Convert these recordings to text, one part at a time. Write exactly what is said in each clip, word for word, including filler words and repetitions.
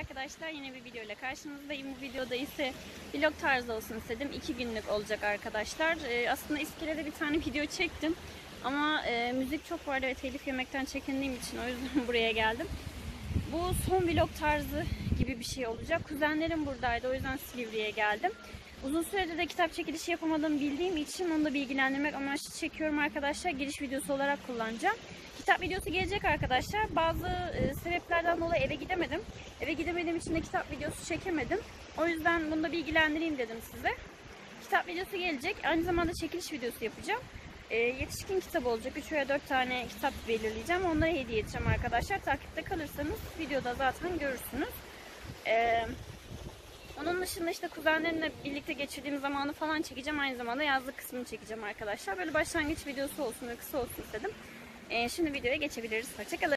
arkadaşlar, yine bir video ile karşınızdayım. Bu videoda ise vlog tarzı olsun istedim. iki günlük olacak arkadaşlar. Ee, aslında İskele'de bir tane video çektim. Ama e, müzik çok vardı ve telif yemekten çekindiğim için o yüzden buraya geldim. Bu son vlog tarzı gibi bir şey olacak. Kuzenlerim buradaydı, o yüzden Silivri'ye geldim. Uzun süredir de kitap çekilişi yapamadığımı bildiğim için onu da bilgilendirmek amaçlı çekiyorum arkadaşlar. Giriş videosu olarak kullanacağım. Kitap videosu gelecek arkadaşlar. Bazı e, sebeplerden dolayı eve gidemedim. Eve gidemediğim için de kitap videosu çekemedim. O yüzden bunu da bilgilendireyim dedim size. Kitap videosu gelecek. Aynı zamanda çekiliş videosu yapacağım. E, yetişkin kitabı olacak. üç veya dört tane kitap belirleyeceğim. Onları hediye edeceğim arkadaşlar. Takipte kalırsanız videoda zaten görürsünüz. Eee... Onun dışında işte kuzenlerimle birlikte geçirdiğim zamanı falan çekeceğim. Aynı zamanda yazlık kısmını çekeceğim arkadaşlar. Böyle başlangıç videosu olsun ve kısa olsun istedim. Ee, şimdi videoya geçebiliriz. Hoşçakalın.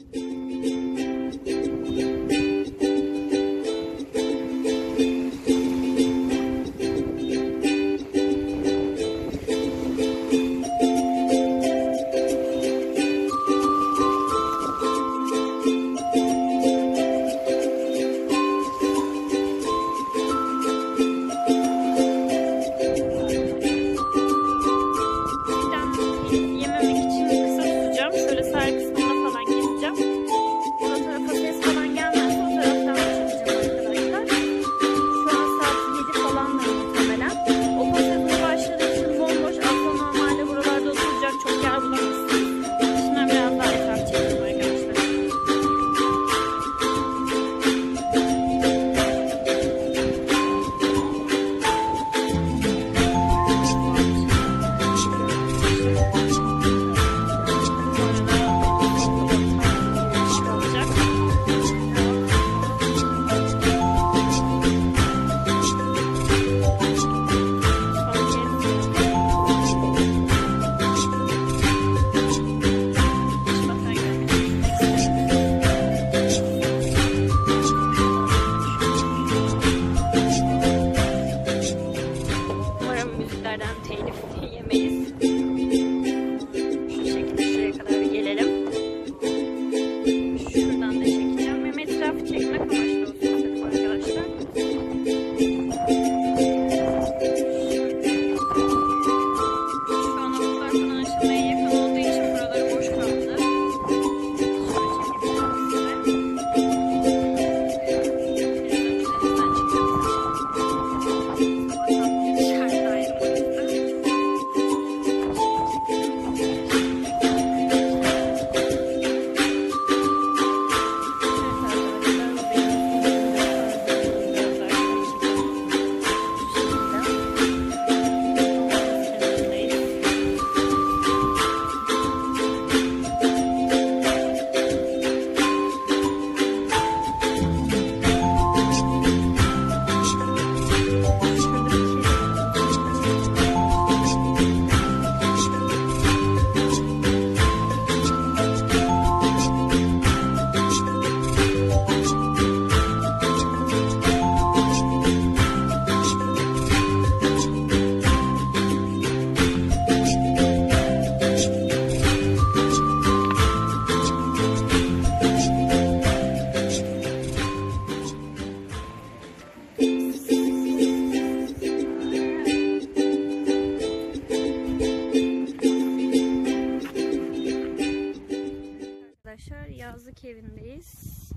Yazlık evindeyiz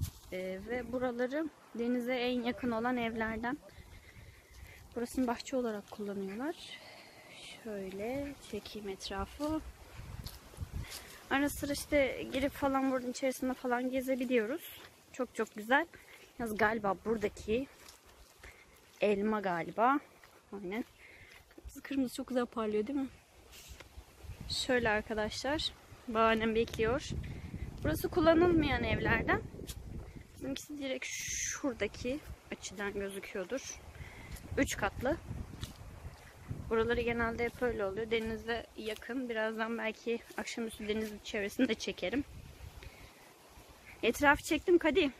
ee, ve buraları denize en yakın olan evlerden. Burasını bahçe olarak kullanıyorlar. Şöyle çekeyim etrafı. Ara sıra işte girip falan buranın içerisinde falan gezebiliyoruz. Çok çok güzel. Yalnız galiba buradaki elma galiba. Aynen. Kırmızı çok güzel parlıyor değil mi? Şöyle arkadaşlar. Babaannem bekliyor. Burası kullanılmayan evlerden. Bizimkisi direkt şuradaki açıdan gözüküyordur. Üç katlı. Buraları genelde hep öyle oluyor. Denize yakın. Birazdan belki akşamüstü deniz çevresini de çekerim. Etrafı çektim Kadi.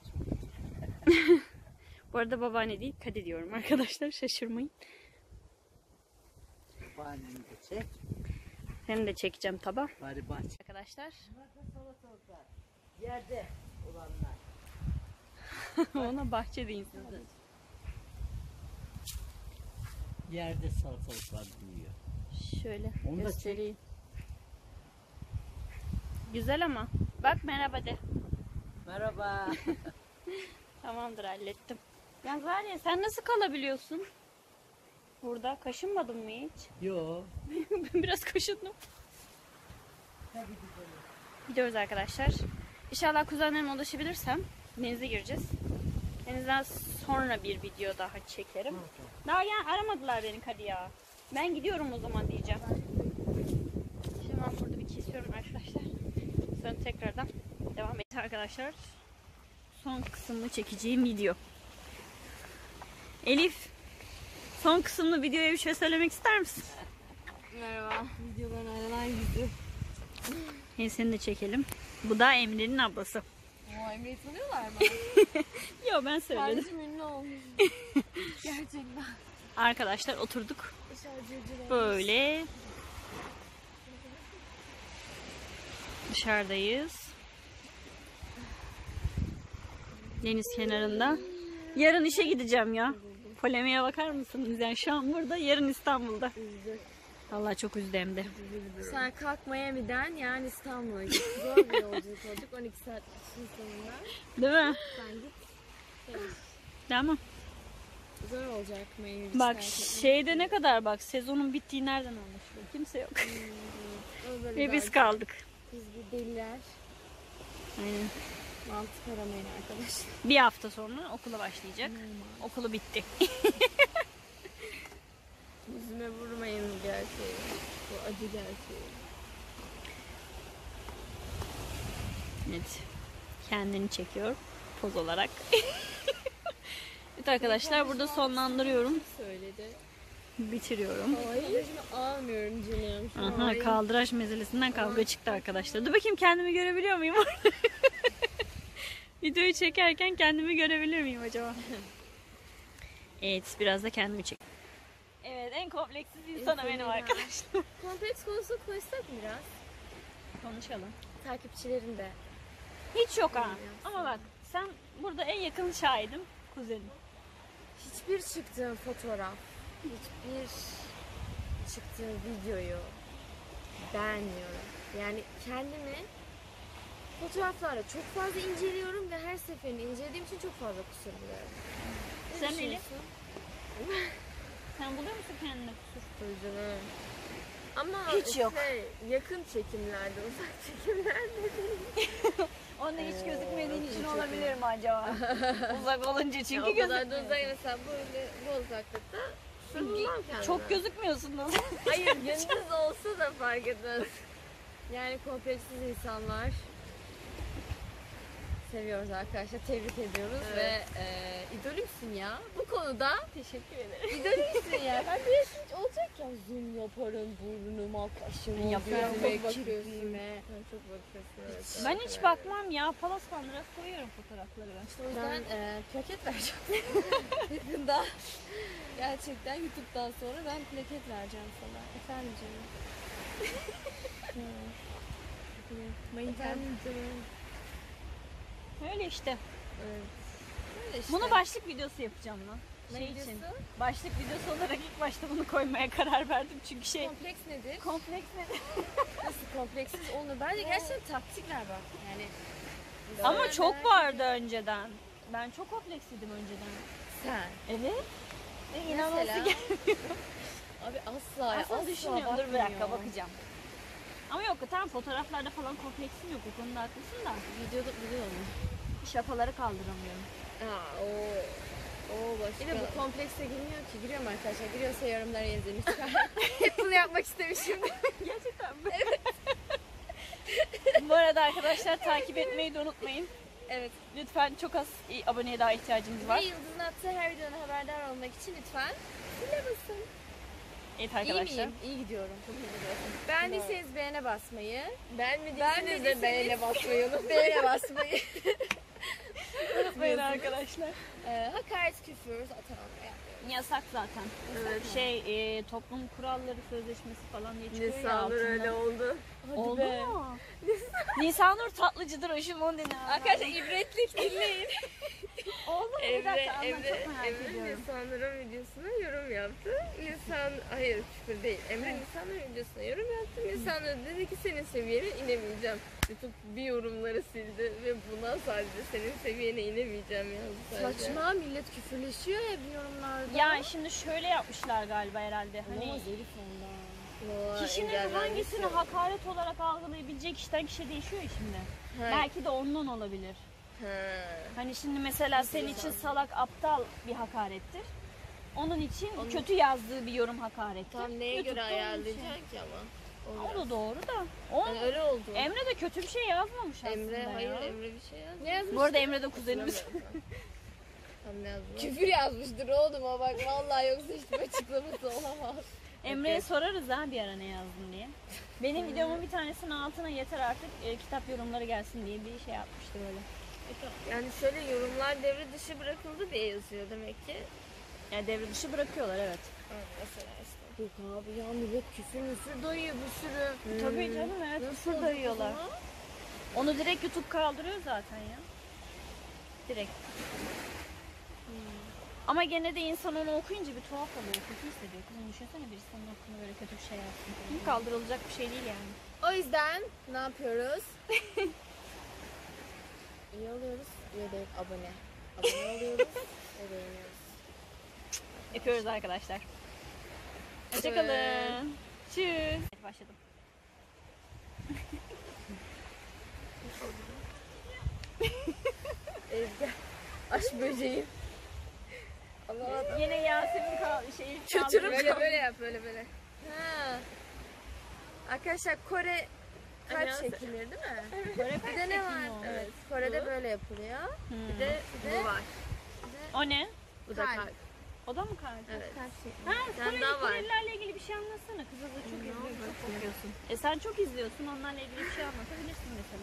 Bu arada babaanne değil Kadi diyorum arkadaşlar. Şaşırmayın. Babaannemi de çek. Seni de çekeceğim tabi. Bari bahçe. Arkadaşlar. Bunlar da salatalıklar. Yerde olanlar. Ona bahçe deyin siz de. Yerde salatalıklar büyüyor. Şöyle Onu da göstereyim. Güzel ama. Bak merhaba de. Merhaba. Tamamdır, hallettim. Ya Zariye, sen nasıl kalabiliyorsun? Burada kaşınmadın mı hiç? Yo. Ben biraz kaşındım. Gidiyoruz arkadaşlar. İnşallah kuzenlerime ulaşabilirsem denize gireceğiz. Denizden sonra bir video daha çekerim. Daha yani aramadılar beni hadi ya. Ben gidiyorum o zaman diyeceğim. Şimdi ben burada bir kesiyorum arkadaşlar. Sonra tekrardan devam edeceğiz arkadaşlar. Son kısmını çekeceğim video. Elif, son kısımlı videoya bir şey söylemek ister misin? Merhaba. Videodan ayrılan yüzü. Hey, seni de çekelim. Bu da Emre'nin ablası. Oo, Emre'yi tanıyorlar mı? Yo, ben söyledim. Kardeşim ünlü olmuş. Gerçekten. Arkadaşlar oturduk. Dışarıcıcılar. Böyle. Dışarıdayız. Deniz kenarında. Yarın işe gideceğim ya. Polemiğe bakar mısınız? Yani şu an burada, yarın İstanbul'da. Vallahi çok üzdü hem de. Sen kalk Miami'den yani İstanbul'a git. Zor bir yolculuk olacak. on iki saat sonunda. Değil mi? Sen git. Tamam. Zor olacak Miami'de. Bak şeyde ne kadar bak, sezonun bittiği nereden anlaşılıyor? Kimse yok. Ve biz kaldık. Biz bir deliler. Aynen. Mantık aramayın arkadaşlar. Bir hafta sonra okula başlayacak. Okulu bitti. Yüzüme vurmayın gerçeği. Bu acı gerçeği. Evet. Kendini çekiyor poz olarak. Evet arkadaşlar, burada sonlandırıyorum. Söyledi. Bitiriyorum. Ay. Almıyorum canım. Şu Aha, an. kaldıraç meselesinden kavga çıktı arkadaşlar. Dur bakayım, kendimi görebiliyor muyum? Videoyu çekerken kendimi görebilir miyim acaba? Evet, biraz da kendimi çek. Evet, en kompleksiz insana benim arkadaşlar. Kompleks konusunu konuşsak mı biraz? Konuşalım. Takipçilerin de. Hiç yok ha. Ama bak, sen burada en yakın şahidim, kuzenim. Hiçbir çıktığım fotoğraf, hiçbir çıktığım videoyu beğenmiyorum. Yani kendimi fotoğraflarla çok fazla inceliyorum ve her seferinde incelediğim için çok fazla kusur buluyorum. Ne Sen düşünüyorsun? Sen buluyor musun kendine kusur? Tabii canım. Ama Hiç işte yok. yakın çekimlerde, uzak çekimlerde değil. Onda hiç gözükmediğin için olabilir mi acaba? Uzak olunca çünkü Ya o kadar da gözükmüyor. uzak, mesela böyle bu uzaklıkta sığınmam kendime. Çok gözükmüyorsun da. Hayır, gündüz olsa da fark etmez. Yani kompleksiz insanlar seviyoruz arkadaşlar. Tebrik ediyoruz Evet. ve e, idolümsün ya. Bu konuda Teşekkür ederim. idolümsün ya. Ben bir yaşınca olacak ya. Zoom yaparım, burnuma, kaşıma, Yapıyorum. gözüme, Çok bakıyorsun. kirpiğime. Sen çok bakıyorsun. Evet, Ben evet, hiç evet. bakmam ya. Palas pandıra koyuyorum fotoğrafları ben. O yüzden e, plaket vereceğim. Yakında. Gerçekten YouTube'dan sonra ben plaket vereceğim sana. Efendim canım. Efendim canım. Öyle işte. Evet. Öyle işte. Bunu başlık videosu yapacağım lan. Ne Şey videosu? için. Başlık videosu olarak ilk başta bunu koymaya karar verdim. Çünkü şey, Kompleks nedir? kompleks nedir? Nasıl kompleksiz olur? Bence gerçekten taktikler bak. Yani Ama çok vardı önceden. Ben çok kompleksiydim önceden. sen. Evet. E, Mesela? inanılması gel. Abi asla ya, Aslında asla düşünüyorum. Dur bir bakmıyor. dakika, bakacağım. Ama yok, tamam, fotoğraflarda falan kompleksim yok. O konuda haklısın da. Videoda biliyor musun? Şapaları kaldıramıyorum. Aa, o. O başka. Bir de bu komplekse girmiyor ki. Giriyor mu arkadaşlar? Giriyorsa yorumlara yazın lütfen. Hep bunu yapmak istemişim. Gerçekten mi? Evet. Bu arada arkadaşlar, takip etmeyi de unutmayın. Evet. Lütfen, çok az aboneye daha ihtiyacımız Ve var. Yıldız'ın attığı her videodan haberdar olmak için lütfen zile basın. Evet İyi arkadaşlar. miyim? İyi gidiyorum. Çok iyi gidiyorum. Beğendiyseniz beğene basmayı. Beğenmediyseniz de beğene basmayı unutmayın. Beğene basmayı. Unutmayın arkadaşlar. Ee, hakaret, küfür zaten yapmıyoruz. yasak zaten. Evet. Şey e, toplum kuralları sözleşmesi falan diye çıkıyor ya Nisanur altında. öyle oldu. Oldu mu? Nisanur tatlıcıdır hoşum onun dinle. Arkadaşlar ibretlik dinleyin. Oldu mu? Bir Emre, dakika anlat, Emre, çok merak Emre ediyorum. Nisanur'un videosuna yorum yaptı. Nisan, hayır küfür değil. Emre Nisanur'un videosuna yorum yaptı. Nisanur dedi ki senin seviyene inemeyeceğim. YouTube bir yorumları sildi ve buna sadece senin seviyene inemeyeceğim yazdı sadece. Saçma, millet küfürleşiyor ya bir yorumlarda. Ya şimdi şöyle yapmışlar galiba herhalde. Hani Olamaz herif ondan. Vallahi kişinin engellenmiş hangisini ya. hakaret olarak algılayabilecek kişiden kişiye değişiyor ya şimdi. Ha, Belki de ondan olabilir. ha. Hani şimdi mesela senin için salak, aptal bir hakarettir. Onun için Onun- kötü yazdığı bir yorum hakarettir. Tam neye YouTube'da göre onun için. ayarlayacaksın ki ama? O da doğru da. O, Yani öyle oldu. Emre de kötü bir şey yazmamış aslında Emre, ya. hayır Emre bir şey yazdı. Ne yazmış? Bu arada Emre de kuzenimiz. Hatırlamıyorum. Tam ne yazdı? Küfür yazmıştır oğlum o bak vallahi yoksa hiçbir açıklaması olamaz. Emre'ye sorarız ha bir ara ne yazdın diye. Benim videomun bir tanesinin altına yeter artık e, kitap yorumları gelsin diye bir şey yapmıştı böyle. Yani şöyle yorumlar devre dışı bırakıldı diye yazıyor demek ki. Yani devre dışı bırakıyorlar evet. Mesela işte. Yok abi ya millet küfür müfür dayıyor bir sürü. Tabii canım evet Nasıl küfür dayıyorlar. olacak o zaman? Onu direkt YouTube kaldırıyor zaten ya. Direkt. Ama gene de insan onu okuyunca bir tuhaf oluyor, kötü hissediyor. Kızım düşünsene birisi senin hakkında böyle kötü bir şey yapsın. Kaldırılacak bir şey değil yani. O yüzden ne yapıyoruz? İyi oluyoruz ve de abone. Abone oluyoruz ve beğeniyoruz. Yapıyoruz arkadaşlar. Hoşçakalın. Tschüss. Evet, başladım. Ezgi. Aş böceği. Allah Yine Yasemin kal şey Kötürüm. Böyle böyle yap böyle böyle. Ha. Arkadaşlar Kore kalp Annyeonghaseyo. çekilir değil mi? Kore Bir de ne var? Evet. Kore'de böyle yapılıyor. Bir Bir de Bir de bu var. O ne? Bu da Kalp. kalp. O da mı kalp? Evet. Kalp şekli. Ha, Bir tane Koreli, daha var. Korelilerle ilgili bir şey anlatsana. Kızı da çok izliyorsun, çok bakıyorsun. E sen çok izliyorsun, onlarla ilgili bir şey anlatabilirsin mesela.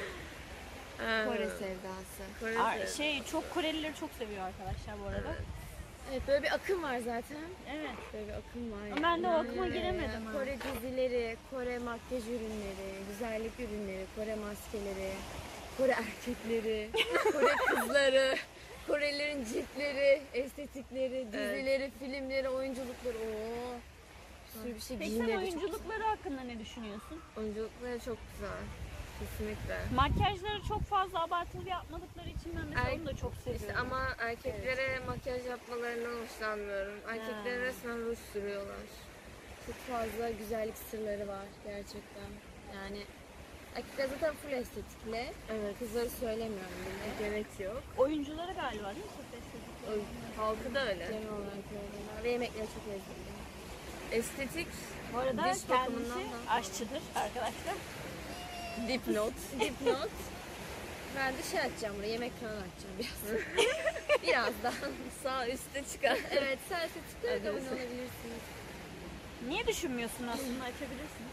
Ee, Kore sevdası. Kore Aa, sevdası. şey, çok Korelileri çok seviyor arkadaşlar bu arada. Evet. Evet böyle bir akım var zaten. Evet. Böyle bir akım var. Ama ben de o akıma Böyle giremedim ha. Kore dizileri, Kore makyaj ürünleri, güzellik ürünleri, Kore maskeleri, Kore erkekleri, Kore kızları, Korelilerin ciltleri, estetikleri, dizileri, filmleri, oyunculukları. Oo. Bir sürü bir şey Peki sen giyimleri çok oyunculukları hakkında ne düşünüyorsun? Oyunculukları çok güzel. Kesinlikle. Makyajları çok fazla abartılı yapmadıkları için ben mesela Er- onu da çok seviyorum. İşte ama erkeklere makyaj yapmalarından hoşlanmıyorum. Erkeklere Ha. resmen ruj sürüyorlar. Çok fazla güzellik sırları var gerçekten. Yani erkekler zaten full estetikle. Evet. Kızları söylemiyorum bile. Gerek yok. Oyuncuları galiba değil mi? Çok estetik. Halkı da öyle. Genel olarak öyleler. Ve yemekleri çok lezzetli. Estetik Bu arada Diş bakımından kendisi da. aşçıdır arkadaşlar. dipnot. Dipnot. Ben de şey açacağım buraya, yemek falan açacağım biraz. Birazdan. Sağ üstte çıkan. Evet, sen estetikleri de Evet. abone olabilirsiniz. Niye düşünmüyorsun aslında açabilirsin.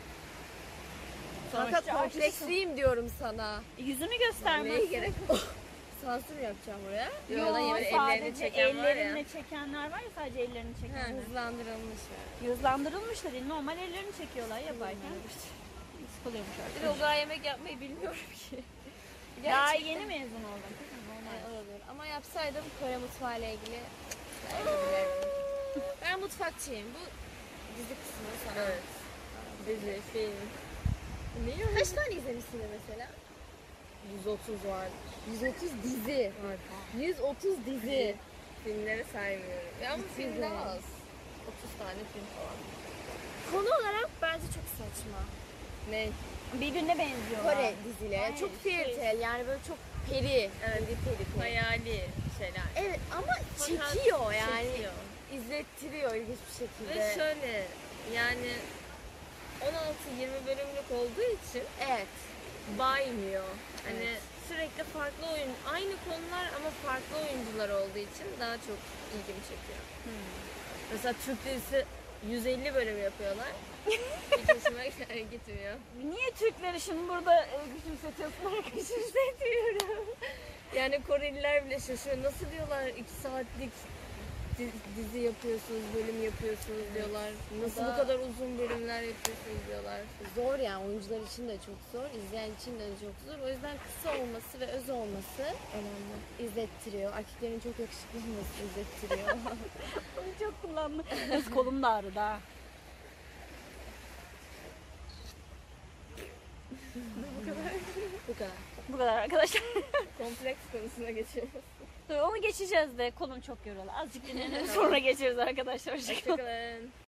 Fakat Sonuçta kompleksliyim diyorum sana. aşçısın. Yüzünü göstermezsin. Neye gerek var? Sansür mu yapacağım buraya? Yok, Yo, sadece ellerini çeken var ya. ellerinle çekenler var ya, sadece ellerini Ha, çekenler. hızlandırılmış yani. Hızlandırılmış da değil, normal ellerini çekiyorlar yaparken. Sıkılıyormuş Bir de artık. o kadar yemek yapmayı bilmiyorum ki. Daha yeni mezun oldum. Normal olabilir. Ama yapsaydım Kore mutfağıyla ilgili belki bilirdim. Ben mutfakçıyım. Bu dizi kısmı sana. Evet. Dizi, film. Niye? Kaç tane izlemişsin mesela? yüz otuz var. yüz otuz dizi. Var. yüz otuz dizi. Filmleri saymıyorum. Ya bu Hiçbir film zaman. daha az. otuz tane film falan. Konu olarak bence çok saçma. Ne? Birbirine benziyorlar. Kore dizileri. Hayır, çok şey- fairy tale yani böyle çok peri. Evet. Peri peri peri. Hayali şeyler. Evet ama Fakat çekiyor yani. çekiyor. İzlettiriyor ilginç bir şekilde. Ve şöyle yani on altı yirmi bölümlük olduğu için Evet. baymıyor. Hani Evet. sürekli farklı oyun, aynı konular ama farklı oyuncular olduğu için daha çok ilgimi çekiyor. Mesela Türk dizisi yüz elli bölüm yapıyorlar. Hiç hoşuma gitmiyor. Niye Türkleri şimdi burada e, küçümsetiyorsun? Küçümsetiyorum. Yani Koreliler bile şaşırıyor. Nasıl diyorlar iki saatlik di- dizi yapıyorsunuz, bölüm yapıyorsunuz diyorlar. Nasıl Bu bu da kadar uzun bölümler yapıyorsunuz diyorlar. zor yani, oyuncular için de çok zor, izleyen için de çok zor. O yüzden kısa olması ve öz olması önemli. İzlettiriyor. Erkeklerin çok yakışıklı olması izlettiriyor. Onu çok kullandım. Kız kolum da ağrıdı ha. Bu kadar. Bu kadar arkadaşlar. Kompleks konusuna geçiyoruz. Onu geçeceğiz de kolum çok yoruldu. Azıcık dinlenelim sonra geçeriz arkadaşlar. Hoşçakalın. Hoşçakalın.